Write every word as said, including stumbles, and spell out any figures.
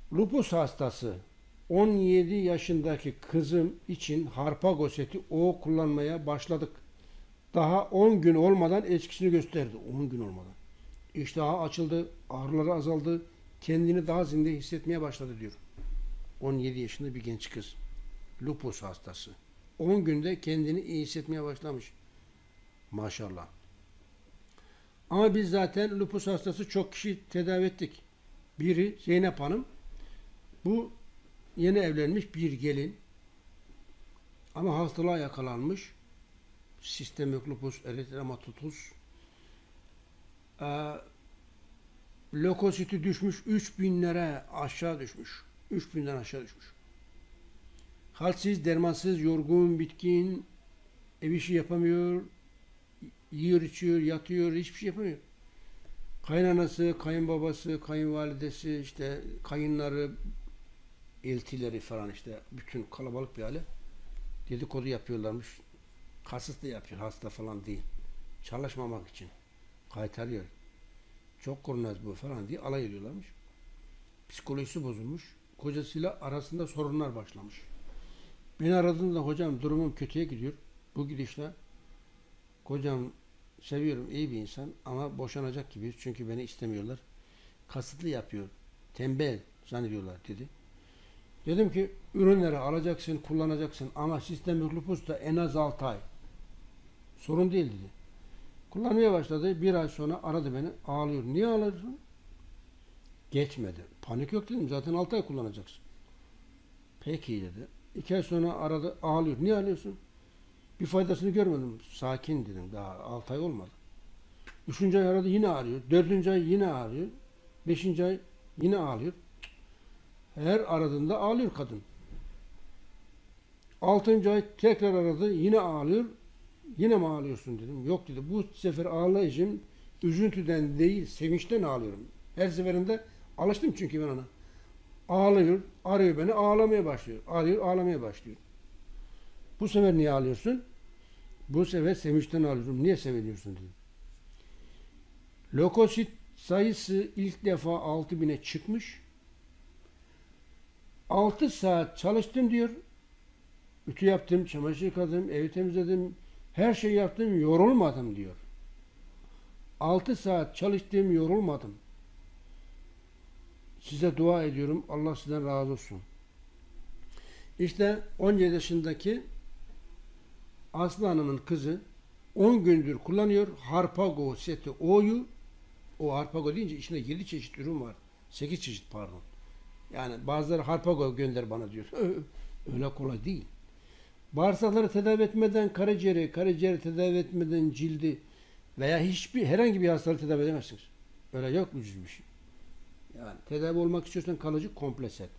Lupus hastası on yedi yaşındaki kızım için Harpago seti O kullanmaya başladık. Daha on gün olmadan etkisini gösterdi. on gün olmadan. İştahı açıldı, ağrıları azaldı, kendini daha zinde hissetmeye başladı diyor. on yedi yaşında bir genç kız. Lupus hastası. on günde kendini iyi hissetmeye başlamış. Maşallah. Ama biz zaten lupus hastası çok kişi tedavi ettik. Biri Zeynep Hanım. Bu yeni evlenmiş bir gelin. Ama hastalığa yakalanmış. Sistemik lupus eritematosus. Ee, Lökositi düşmüş üç binlere aşağı düşmüş. üç binden aşağı düşmüş. Halsiz, dermansız, yorgun, bitkin, ev işi yapamıyor, yiyor, içiyor, yatıyor, hiçbir şey yapamıyor. Kaynanası, kayınbabası, kayınvalidesi, işte kayınları, eltileri falan işte bütün kalabalık bir aile dedikodu yapıyorlarmış. Kasıtlı yapıyor, hasta falan değil. Çalışmamak için. Kaytarıyor. Çok kurnaz bu falan diye alay ediyorlarmış. Psikolojisi bozulmuş. Kocasıyla arasında sorunlar başlamış. Beni aradığında hocam durumum kötüye gidiyor. Bu gidişle kocam seviyorum, iyi bir insan ama boşanacak gibiyiz çünkü beni istemiyorlar. Kasıtlı yapıyor. Tembel zannediyorlar dedi. Dedim ki ürünleri alacaksın, kullanacaksın ama sistemik lupus da en az altı ay. Sorun değil dedi. Kullanmaya başladı. Bir ay sonra aradı beni. Ağlıyor. Niye ağlıyorsun? Geçmedi. Panik yok dedim. Zaten altı ay kullanacaksın. Peki dedi. İki ay sonra aradı. Ağlıyor. Niye ağlıyorsun? Bir faydasını görmedim. Sakin dedim. Daha altı ay olmadı. Üçüncü ay aradı. Yine ağlıyor. Dördüncü ay yine ağlıyor. Beşinci ay yine ağlıyor. Her aradığında ağlıyor kadın. Altıncı ay tekrar aradı. Yine ağlıyor. Yine mi ağlıyorsun dedim. Yok dedi. Bu sefer ağlayışım üzüntüden değil, sevinçten ağlıyorum. Her seferinde alıştım çünkü ben ona. Ağlıyor, arıyor beni, ağlamaya başlıyor. Arıyor, ağlamaya başlıyor. Bu sefer niye ağlıyorsun? Bu sefer sevinçten ağlıyorum. Niye seviniyorsun dedim. Lökosit sayısı ilk defa altı bine çıkmış. altı saat çalıştım diyor. Ütü yaptım, çamaşır yıkadım, evi temizledim, her şey yaptım, yorulmadım diyor. altı saat çalıştım, yorulmadım. Size dua ediyorum, Allah sizden razı olsun. İşte on yedi yaşındaki Aslı Hanım'ın kızı on gündür kullanıyor. Harpago seti O'yu, o Harpago deyince içinde yedi çeşit ürün var. sekiz çeşit pardon. Yani bazıları Harpago gönder bana diyor. Öyle kolay değil. Bağırsakları tedavi etmeden karaciğeri, karaciğeri tedavi etmeden cildi veya hiçbir herhangi bir hastalığı tedavi edemezsiniz. Öyle yok ucuz bir şey. Yani tedavi olmak istiyorsan kalıcı komple set.